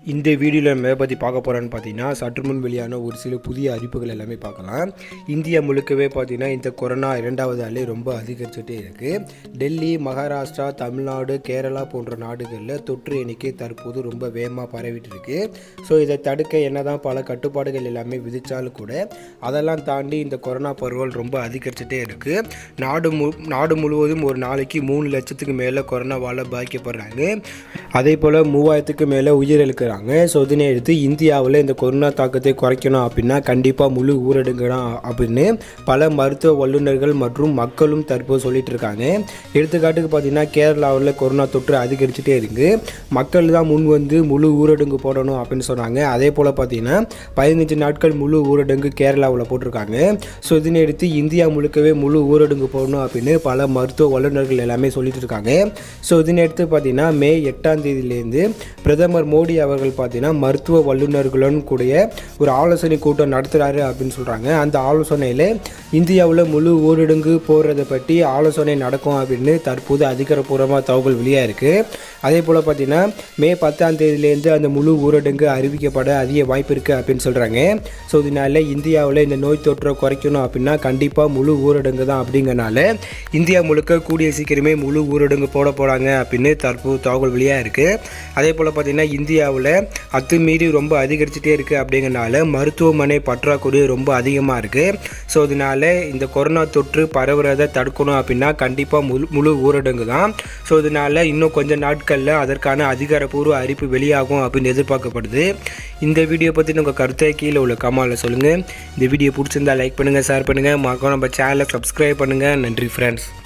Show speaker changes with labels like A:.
A: இந்த வீடியோவில் நம்ம எதை பற்றி பார்க்க போகிறோன்னு பார்த்தீங்கன்னா, சற்று முன் வெளியான ஒரு சில புதிய அறிவிப்புகள் எல்லாமே பார்க்கலாம். இந்தியா முழுக்கவே பார்த்தீங்கன்னா இந்த கொரோனா 2வது அலை ரொம்ப அதிகரிச்சுட்டே இருக்குது. டெல்லி, மகாராஷ்டிரா, தமிழ்நாடு, கேரளா போன்ற நாடுகளில் தொற்று எண்ணிக்கை தற்போது ரொம்ப வேகமாக பரவிட்டு இருக்கு. ஸோ இதை தடுக்க என்னதான் பல கட்டுப்பாடுகள் எல்லாமே விதித்தாலும் கூட அதெல்லாம் தாண்டி இந்த கொரோனா பரவல் ரொம்ப அதிகரிச்சுட்டே இருக்குது. நாடு முழுவதும் ஒரு நாளைக்கு 3 லட்சத்துக்கு மேலே கொரோனாவால் பாதிக்கப்படுறாங்க. அதே போல் 3000க்கு மேலே உயிரிழக்கிறாங்க. ஸோ இதனை எடுத்து இந்தியாவில் இந்த கொரோனா தாக்கத்தை குறைக்கணும் அப்படின்னா கண்டிப்பாக முழு ஊரடங்கு தான் அப்படின்னு பல மருத்துவ வல்லுநர்கள் மற்றும் மக்களும் தற்போது சொல்லிட்டு இருக்காங்க. எடுத்துக்காட்டுக்கு பார்த்தீங்கன்னா கேரளாவில் கொரோனா தொற்று அதிகரிச்சுட்டே இருக்கு. மக்கள் தான் முன் வந்து முழு ஊரடங்கு போடணும் அப்படின்னு சொன்னாங்க. அதே போல் பார்த்தீங்கன்னா 15 நாட்கள் முழு ஊரடங்கு கேரளாவில் போட்டிருக்காங்க. ஸோ இதனை எடுத்து இந்தியா முழுக்கவே முழு ஊரடங்கு போடணும் அப்படின்னு பல மருத்துவ வல்லுநர்கள் எல்லாமே சொல்லிட்டு இருக்காங்க. ஸோ இதனை எடுத்து பார்த்தீங்கன்னா மே 8ஆம் தேதியிலேருந்து பிரதமர் மோடி அவர்கள் பார்த்தீங்கன்னா மருத்துவ வல்லுநர்களுடன் கூடிய ஒரு ஆலோசனை கூட்டம் நடத்துகிறாரு அப்படின்னு சொல்கிறாங்க. அந்த ஆலோசனையில் இந்தியாவில் முழு ஊரடங்கு போடுறதை பற்றி ஆலோசனை நடக்கும் அப்படின்னு தற்போது அதிகாரப்பூர்வமாக தகவல் வெளியாக இருக்குது. அதே போல் பார்த்தீங்கன்னா மே 10ஆம் தேதியிலேருந்து அந்த முழு ஊரடங்கு அறிவிக்கப்பட அதிக வாய்ப்பு இருக்குது அப்படின்னு சொல்கிறாங்க. ஸோ இதனால் இந்தியாவில் இந்த நோய் தொற்றை குறைக்கணும் அப்படின்னா கண்டிப்பாக முழு ஊரடங்கு தான். அப்படிங்கிறனால இந்தியா முழுக்க கூடிய சீக்கிரமே முழு ஊரடங்கு போகிறாங்க அப்படின்னு தற்போது தகவல் வெளியாக இருக்குது. அதே போல் பார்த்திங்கன்னா இந்தியாவில் அத்துமீறி ரொம்ப அதிகரிச்சுட்டே இருக்குது. அப்படிங்கிறனால மருத்துவமனை பற்றாக்குறை ரொம்ப அதிகமாக இருக்குது. ஸோ இதனால் இந்த கொரோனா தொற்று பரவுறதை தடுக்கணும் அப்படின்னா கண்டிப்பாக முழு ஊரடங்கு தான். ஸோ இதனால் இன்னும் கொஞ்சம் நாட்களில் அதற்கான அதிகாரப்பூர்வ அறிவிப்பு வெளியாகும் அப்படின்னு எதிர்பார்க்கப்படுது. இந்த வீடியோ பற்றி உங்கள் கருத்தை கீழே உள்ள கமெண்ட்டில் சொல்லுங்கள். இந்த வீடியோ பிடிச்சிருந்தால் லைக் பண்ணுங்கள், ஷேர் பண்ணுங்கள், மறக்காம நம்ம சேனலை சப்ஸ்கிரைப் பண்ணுங்கள். நன்றி ஃப்ரெண்ட்ஸ்.